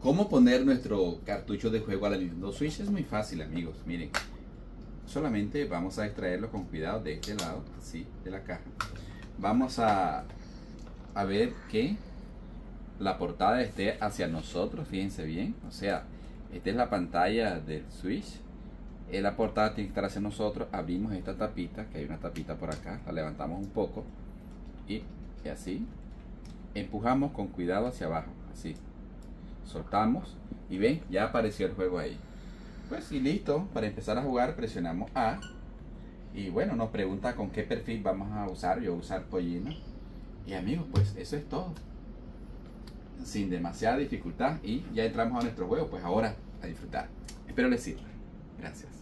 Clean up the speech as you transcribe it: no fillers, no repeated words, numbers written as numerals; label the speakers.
Speaker 1: ¿Cómo poner nuestro cartucho de juego a la Nintendo Switch? Es muy fácil, amigos. Miren, solamente vamos a extraerlo con cuidado de este lado, así, de la caja. Vamos a ver que la portada esté hacia nosotros, fíjense bien. O sea, esta es la pantalla del Switch. La portada tiene que estar hacia nosotros. Abrimos esta tapita, que hay una tapita por acá, la levantamos un poco y así empujamos con cuidado hacia abajo, así soltamos y ven, ya apareció el juego ahí. Pues y listo, para empezar a jugar presionamos A y bueno, nos pregunta con qué perfil vamos a usar. Yo voy a usar Pollino y amigos, pues eso es todo, sin demasiada dificultad, y ya entramos a nuestro juego. Pues ahora a disfrutar. Espero les sirva. Gracias.